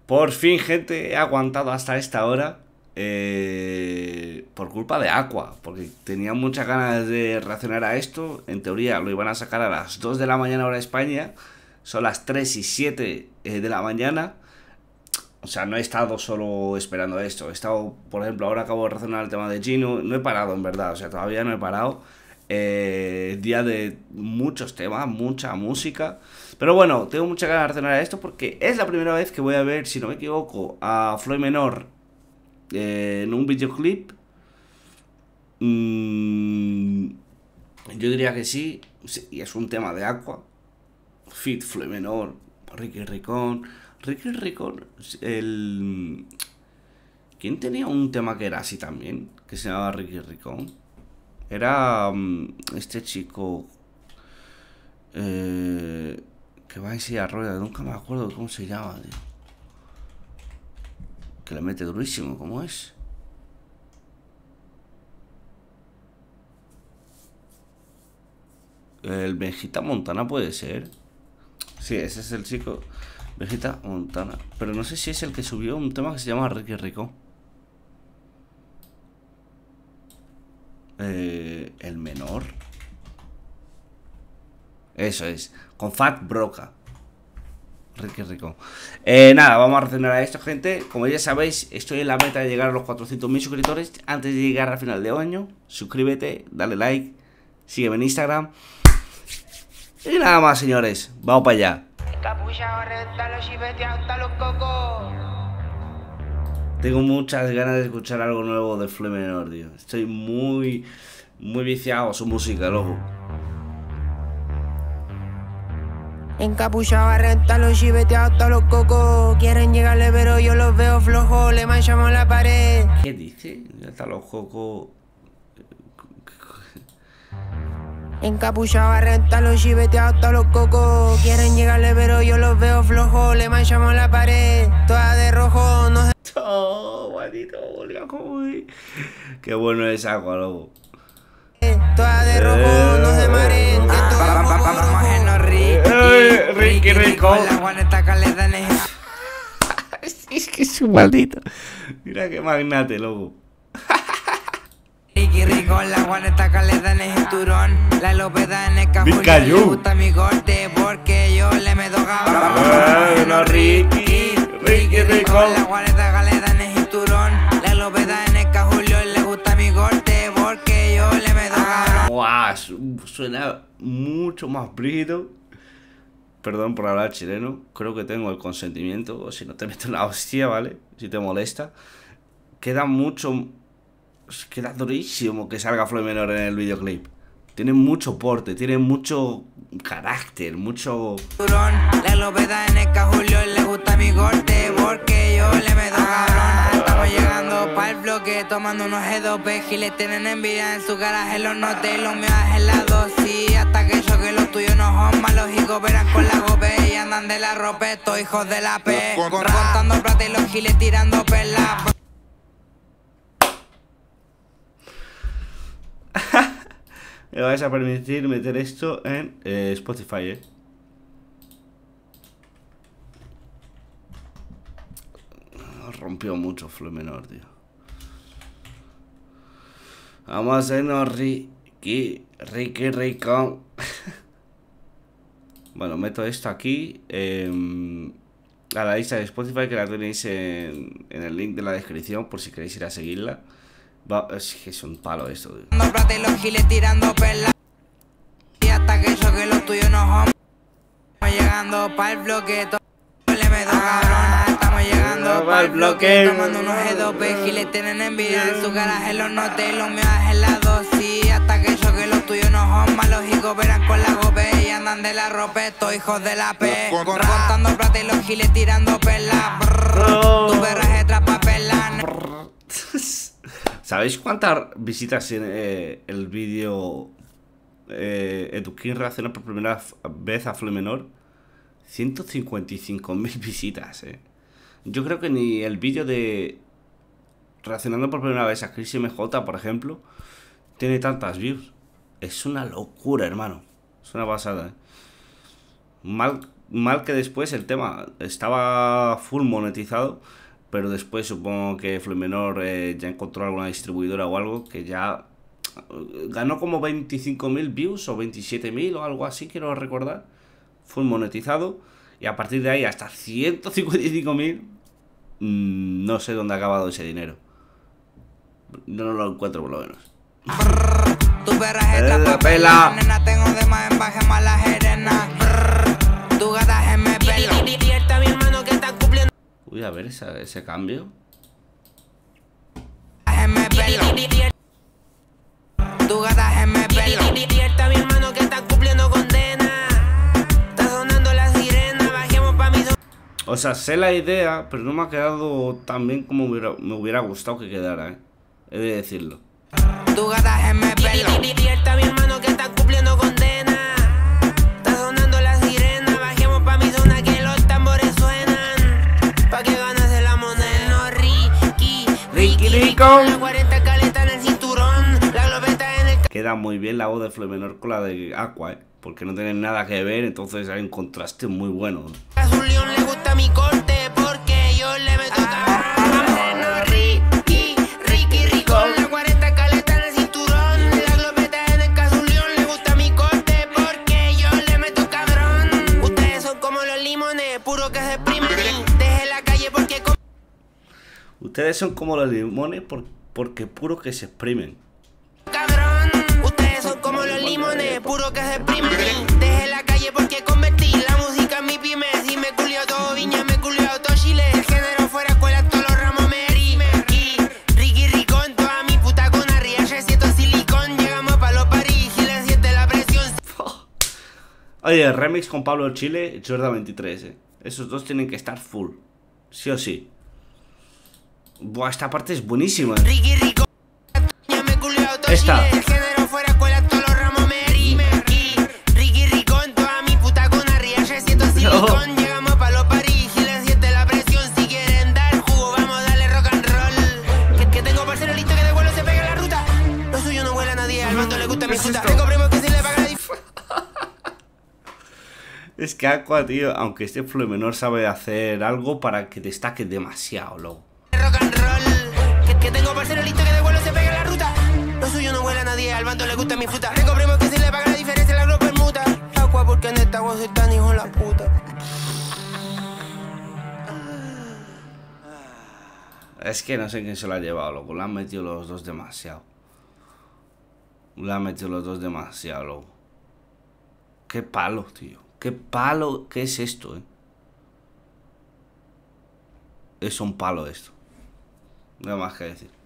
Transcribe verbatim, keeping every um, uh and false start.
Por fin, gente, he aguantado hasta esta hora. Eh, por culpa de Aqua, porque tenía muchas ganas de reaccionar a esto. En teoría lo iban a sacar a las dos de la mañana hora de España. Son las tres y siete eh, de la mañana. O sea, no he estado solo esperando esto. He estado, por ejemplo, ahora acabo de reaccionar al tema de Gino. No he parado, en verdad. O sea, todavía no he parado. Eh, día de muchos temas, mucha música. Pero bueno, tengo mucha ganas de reaccionar a esto porque es la primera vez que voy a ver, si no me equivoco, a Floyd Menor eh, en un videoclip. Mm, yo diría que sí. Sí, y es un tema de Aqua. Fit Floyd Menor, Ricky Ricón. Ricky Ricón, el... ¿Quién tenía un tema que era así también? Que se llamaba Ricky Ricón. Era um, este chico eh, que va en silla de ruedas. Nunca me acuerdo cómo se llama, tío. Que le mete durísimo, ¿cómo es? El Vegeta Montana puede ser. Sí, ese es el chico Vegeta Montana. Pero no sé si es el que subió un tema que se llama Ricky Ricón. Eh, el menor. Eso es, con Fat Broca. Ricky Rico. Eh, nada, vamos a reaccionar a esto, gente. Como ya sabéis, estoy en la meta de llegar a los cuatrocientos mil suscriptores antes de llegar al final de año. Suscríbete, dale like, sígueme en Instagram. Y nada más, señores, vamos para allá. Tengo muchas ganas de escuchar algo nuevo de Floyd Menor, tío. Estoy muy, muy viciado a su música, loco. Encapuchado, arrenta los chiveteados, hasta los cocos. Quieren llegarle, pero yo los veo flojos. Le manchamos la pared. ¿Qué dice? Hasta los cocos. Encapuchado, arrenta los chiveteados, hasta los cocos. Quieren llegarle, pero yo los veo flojos. Le manchamos la pared. Toda de rojo, no se... Oh, maldito, qué bueno es Aqua, loco. Toda de rojo, no se maren. Que todo Ricky Rico. Es que es un maldito. Mira qué magnate, loco. Ricky Rico, la guaneta caleta en el cinturón. La lopeta en el cajón. Le gusta mi corte porque yo le meto cabrón. Bueno, Ricky, Ricky Rico. La guaneta caleta en el cinturón. La lopeta en el cajón. Le gusta mi corte porque yo le meto cabrón. Guau, suena mucho más brígido. Perdón por hablar chileno. Creo que tengo el consentimiento. O si no te meto una hostia, ¿vale? Si te molesta. Queda mucho... Queda durísimo que salga Floyd Menor en el videoclip. Tiene mucho porte, tiene mucho carácter, mucho... La lopeta en el cajulio, le gusta mi corte porque yo le meto cabrón. Estamos llegando para el bloque, tomando unos G dos P. Giles tienen envidia en su garaje, los noté, los míos helados. Sí, hasta que yo que los tuyos no son malos y cooperan con la gope y andan de la ropa, estos hijos de la P. Contando plata y los giles tirando pelas. Me vais a permitir meter esto en eh, Spotify, eh. Rompió mucho Floyd Menor, tío. Vamos a hacernos Ricky, Ricky Rico. Bueno, meto esto aquí eh, a la lista de Spotify, que la tenéis en, en el link de la descripción por si queréis ir a seguirla. Va, es que es un palo esto, tío. Y los giles tirando pelas. Y hasta que yo que los tuyos no son. Estamos llegando para el bloque. Le meto cabrón. Estamos llegando para el bloque. Tomando unos G dos P. Giles tienen envidia en su garaje. Los noté, los míos helados. Sí, hasta que yo que los tuyos no son malos y cooperan con la gope y andan de la ropa. Estos hijos de la P. Contando plata y los giles tirando pelas. Tu perra es trapa pelas. ¿Sabéis cuántas visitas tiene eh, el vídeo eh, Eduquín reacciona por primera vez a Floyd Menor? ciento cincuenta y cinco mil visitas, eh. Yo creo que ni el vídeo de reaccionando por primera vez a Chris M J, por ejemplo, tiene tantas views. Es una locura, hermano. Es una pasada, eh. Mal mal que después el tema estaba full monetizado, pero después supongo que Fluminor eh, ya encontró alguna distribuidora o algo que ya ganó como veinticinco mil views o veintisiete mil o algo así, quiero recordar. Full monetizado. Y a partir de ahí hasta ciento cincuenta y cinco mil. Mmm, no sé dónde ha acabado ese dinero. No, no lo encuentro por lo menos. Tu perra es la pela, nena, tengo de más en baje más la jerena. Tu gata es me pelo. Divierta mi hermano que está cumpliendo. Uy, a ver esa, ese cambio. Es me pelo. Tu gata es me pelo. Divierta mi hermano que está cumpliendo condena. Está sonando la sirena, bajemos pa' mi. O sea, sé la idea, pero no me ha quedado tan bien como me hubiera, me hubiera gustado que quedara, ¿eh? He de decirlo. Tu gata es me pelo. Divierta mi hermano que está cumpliendo condena. Está sonando la sirena, bajemos pa' mi zona que los tambores suenan. Pa' que ganas de la moneda. No, Ricky, Ricky, Rico. La cuarenta caleta en el cinturón. La globeta en el. Queda muy bien la voz de Fluminor con la de Aqua, ¿eh? Porque no tienen nada que ver, entonces hay un contraste muy bueno. A su león le gusta mi corte porque yo le meto cabrón. No, Ricky, Ricky, Rico. La cuarenta caleta en el cinturón. La globeta en el cazulión le gusta mi corte porque yo le meto cabrón. Ustedes son como los limones, puro que se exprimen. Deje la calle porque. Ustedes son como los limones por, porque puro que se exprimen. Cabrón, ustedes son como los limones, puro que se exprimen. Deje la calle porque convertí la música en mi pyme. Si me culió todo Viña, me culió todo Chile. El género fuera escuela, todos los ramos Mary. Ricky, Ricky Ricón, toda mi puta con arriba, siento silicón. Llegamos pa' los París y le siente la presión. Oye, el remix con Pablo Chile, Jordan veintitrés, eh. Esos dos tienen que estar full, sí o sí. Buah, esta parte es buenísima. Ricky Ricón, me culió todo Esta. Chile. El género fuera escuela, todos los ramos Mary. Ricky, Ricky Ricón, toda mi puta con arriba, siento silicón. Llegamos pa' los París y le siente la presión. Si quieren dar jugo, vamos a darle rock and roll. Que, que tengo parcero listo que de vuelo se pega en la ruta. Lo suyo no huele a nadie, al bando le gusta mi puta. Tengo primos que se le paga la dif- Es que Aqua, tío, aunque este Fluminor sabe hacer algo para que destaque demasiado, loco. rock and roll. Que, que tengo parcero listo que de vuelo se pega en la ruta. Lo suyo no huele a nadie, al bando le gusta mi fruta. Tengo primos que se le paga la diferencia, la ropa permuta. Aqua porque en esta agua soy tan hijo de la puta. Es que no sé quién se lo ha llevado, loco. Le han metido los dos demasiado. Le han metido los dos demasiado, loco. Qué palo, tío. Qué palo. ¿Qué es esto, eh? Es un palo esto. No hay más que decir.